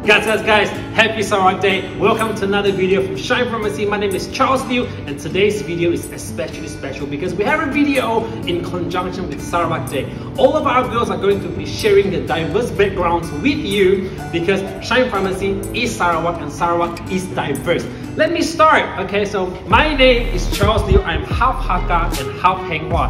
Guys, happy Sarawak Day. Welcome to another video from Shine Pharmacy. My name is Charles Liu, and today's video is especially special because we have a video in conjunction with Sarawak Day. All of our girls are going to be sharing their diverse backgrounds with you because Shine Pharmacy is Sarawak and Sarawak is diverse. Let me start. Okay, so my name is Charles Liu. I'm half Hakka and half Heng Hoa.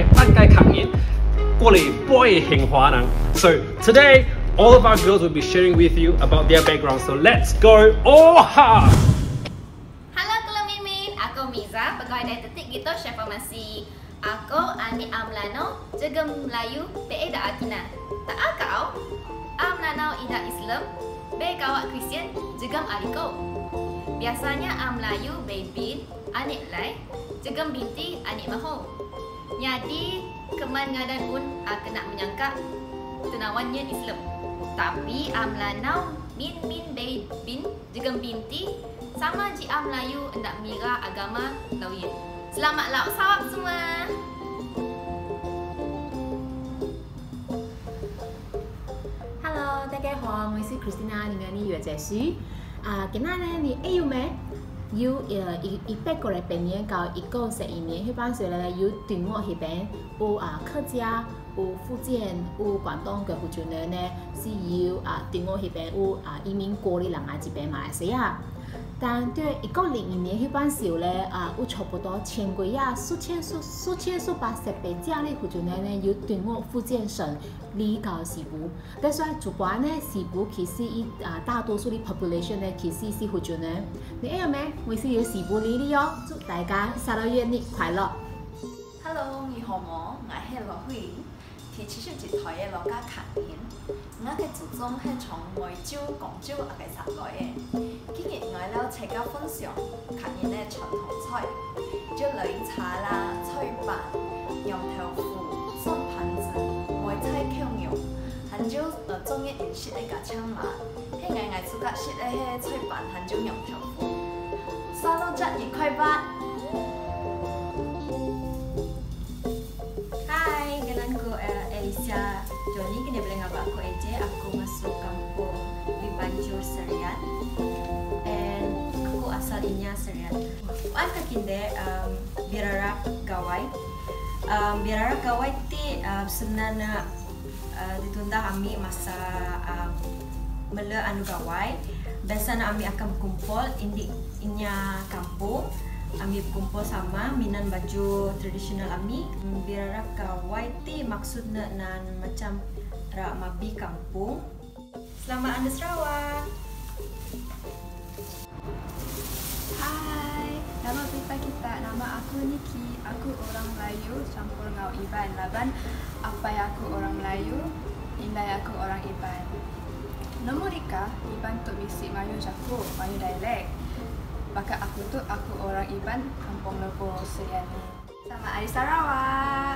So today, all of our girls will be sharing with you about their background. So let's go. Oha! Halo Kula Mimin, aku Miza, pegawai dietetik gitu Chef Pharmacy. Aku Ani Amlano, jaga Melayu, PA da Akina. Tak akau? Amlano ida Islam, be kawak Kristian, jegam aliko. Biasanya Melayu Bin, anik lai, jegam binti anik maho. Jadi keman ngadan pun kena menyangka tenawannya Islam. Tapi Amlanau Min Bin juga binti sama ji Melayu hendak mira agama lain. Selamat lauk sawak semua. Hello， 大家好，我是 Christina， 你们的月姐叔。今天呢，你有没有一百个人病人到一个11年，那班时呢有对我那边有客家。有福建、有广东嘅福州人呢，是有對我嗰邊有移民過嚟這邊馬來西亞。但對1901年嗰班時候咧，有差不多千幾呀、數千數百十倍這樣嘅福州人呢，有對我福建省嚟到西部。但係主辦呢，西部其實大多數嘅 population 呢，其實是福州人。你有咩？我是有西部嚟嘅喲，祝大家12月日快樂。 Hello， 你好嗎？我係羅慧。其實一台嘅老家客人，我嘅祖宗係從梅州、廣州嘅殺來嘅。今日我了齊家分享客人嘅傳統菜，就擂茶啦、菜飯、羊頭腐、酸盤子、梅菜扣肉，還有中醫飲食嘅家常嘛。喺我自家食嘅係菜飯，還有羊頭腐。沙律汁2塊8。Alicia Johnny, kini boleh ngabak aku aja. Aku masuk kampung di Banjur Serian, and aku asalnya Serian. Aku kinde Birara Gawai. Birara Gawai ti sebenarnya ditunda kami masa mela anu Gawai. Biasanya kami akan berkumpul inya kampung. Kami berkumpul sama minan baju tradisional kami. Birara Gawai ti maksudnya nan macam rak mabi kampung. Selamat Anda Sarawak. Hai, nama jumpa kita. Nama aku Niki. Aku orang Melayu campur ngau Iban. Laban apa yang aku orang Melayu, indah aku orang Iban. Nombor Rika, Iban tu bisik Melayu Jaku, Melayu dialek. Maka aku orang Iban, Kampung Lepo Seriani. Selamat Hari Sarawak.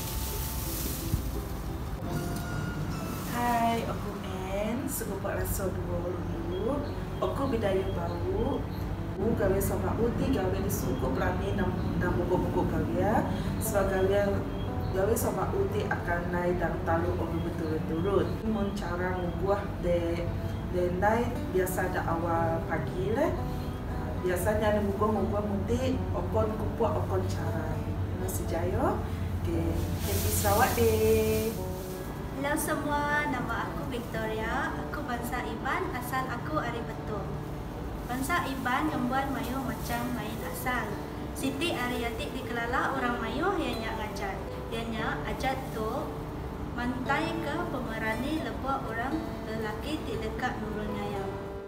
Hai, aku En, segupak rasa dulu. Aku bidaya baru. Aku gawe sama uti, gawe di suku pelani dan buku-buku gawe. Sebab gawe sama uti akan naik dan talu orang betul-betul. Mun cara membuat de naik biasa ada awal pagi lah. Biasanya ada mugong muti okon kupuk okon cara. Masih jaya. Happy Sarawak Day. Hello semua, nama aku Victoria. Aku bangsa Iban, asal aku Ari Betul. Bangsa Iban nyembuan Melayu macam main asal. Siti Ariyatik dikelala orang Melayu yang ngajar. Dia ajar tu mantai ke pemerani lebuat orang lelaki di dekat Nurul Nyayam.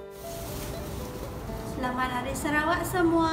Selamat Hari Sarawak semua.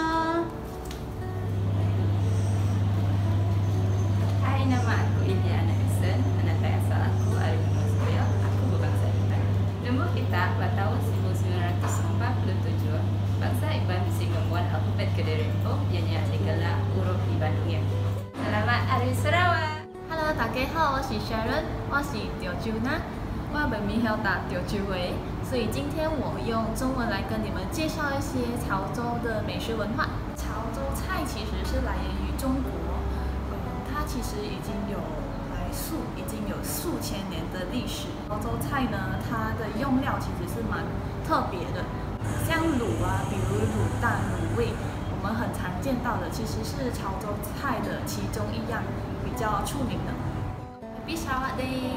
Hai, nama aku Iliana Isen. Anak asal aku Ari Masaya. Aku berbangsa Iban. Nombor kita pada tahun 1947. Bangsa Iban mesti membuat alfabet Kediripo yang digelar huruf di Bandung. Selamat Hari Sarawak. Hello， 大家好，我是 Sharon， 我是潮州人，我本名叫潮州话。所以今天我用中文来跟你们介绍一些潮州的美食文化。潮州菜其实是来源于中国，它其实已经有来已经有数千年的历史。潮州菜呢，它的用料其实是蛮特别的，像卤啊，比如卤蛋、卤味，我们很常见到的，其实是潮州菜的其中一样比较出名的。Happy Sarawak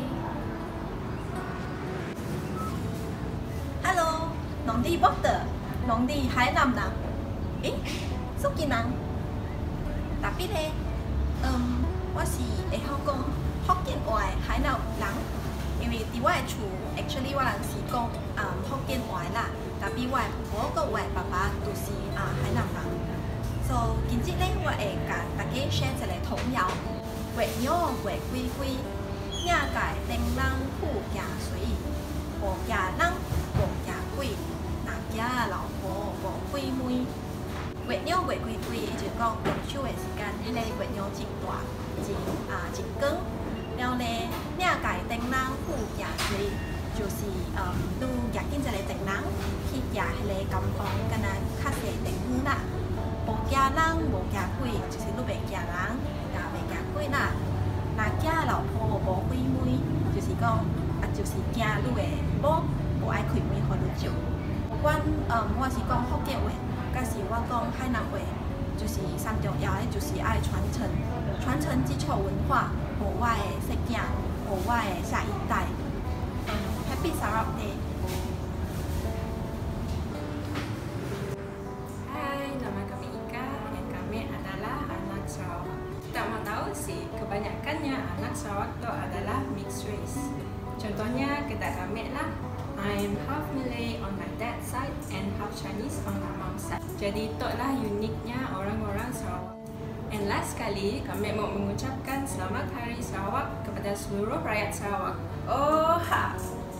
Day。Hello， 侬哋博的，侬哋海南人，诶，福建人，特别咧，我是会晓讲福建话的海南人，因为伫我的厝 ，actually 我人是讲福建话啦，特别我的婆跟我的爸爸都是海南人。So 今日咧，我会甲大家 share 一个童谣：月娘月归归，领界灯笼富家水，无家人无家鬼，哪家老婆无鬼妹。月娘月归归，就是讲中秋的时间，迄个月娘真大，真光。然后呢，领界灯笼富家水，就是拄举紧一个灯笼去举迄个金光，敢若较细灯光啦。无家人无家鬼，就是你袂家人，也袂家鬼啦。哪家老婆无鬼妹，就是讲就是惊你的某无爱开门互你照。不管我是讲福建话。但是我讲海南话，就是上重要的，就是爱传承基础文化，给我的小囝，给我的下一代。Happy Sarawak Day。 Hai, nama kami Ika dan kami adalah anak Sarawak. Tak mau tahu sih, kebanyakannya anak Sarawak itu adalah mixed race. Contohnya kedai kami lah. I'm half Malay on my dad's side and half Chinese on my mom's side. Jadi itulah uniknya orang-orang Sarawak. And last sekali, kami mau mengucapkan Selamat Hari Sarawak kepada seluruh rakyat Sarawak. Oh ha!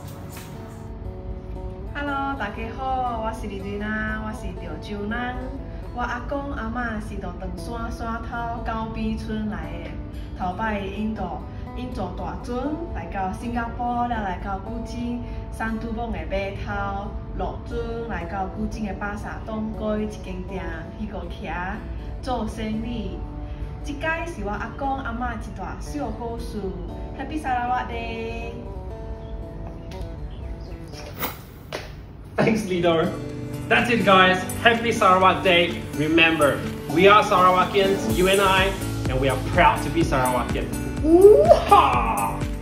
Hello， 大家好，我是李瑞娜，我是潮州人。我阿公阿嬷是从长山山头高边村来的，头摆因坐大船来到新加坡，了来到古晋山都蒙的码头，落船来到古晋的巴萨东街一间店，去个徛做生意。这届是我阿公阿嬷一段小故事。Happy Sarawak Day！ Thanks, Lidor. That's it, guys. Happy Sarawak Day. Remember, we are Sarawakians, you and I, and we are proud to be Sarawakian. Woo-ha!